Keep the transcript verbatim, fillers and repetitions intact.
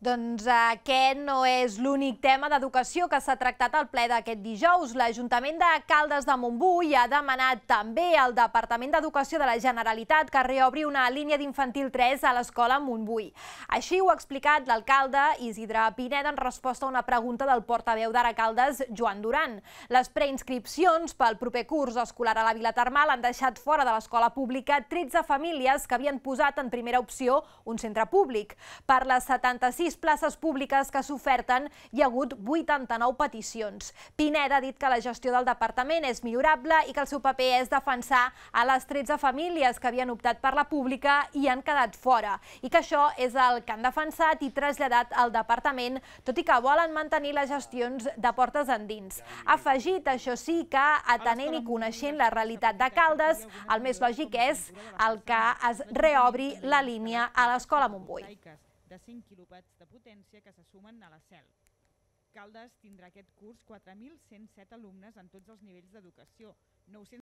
Doncs aquest no és l'únic tema d'educació que s'ha tractat al ple d'aquest dijous. L'Ajuntament de Caldes de Montbui ha demanat també al Departament d'Educació de la Generalitat que reobri una línia d'infantil tres a l'escola Montbui. Així ho ha explicat l'alcalde Isidre Pineda en resposta a una pregunta del portaveu d'Ara Caldes, Joan Duran. Les preinscripcions pel proper curs escolar a la Vila Termal han deixat fora de l'escola pública tretze famílies que havien posat en primera opció un centre públic. Per les setanta-sis places públiques que s'oferten hi ha hagut vuitanta-nou peticions. Pineda ha dit que la gestió del departament és millorable i que el seu paper és defensar a les tretze famílies que havien optat per la pública i han quedat fora, i que això és el que han defensat i traslladat al departament, tot i que volen mantenir les gestions de portes endins. Ha afegit, això sí, que atenent i coneixent la realitat de Caldes, el més lògic és el que es reobri la línia a l'escola Montbui. De cinc quilowatts de potència que se sumen a la C E L. Caldes tindrà aquest curs quatre mil cent set alumnes en tots els nivells d'educació, nou-cents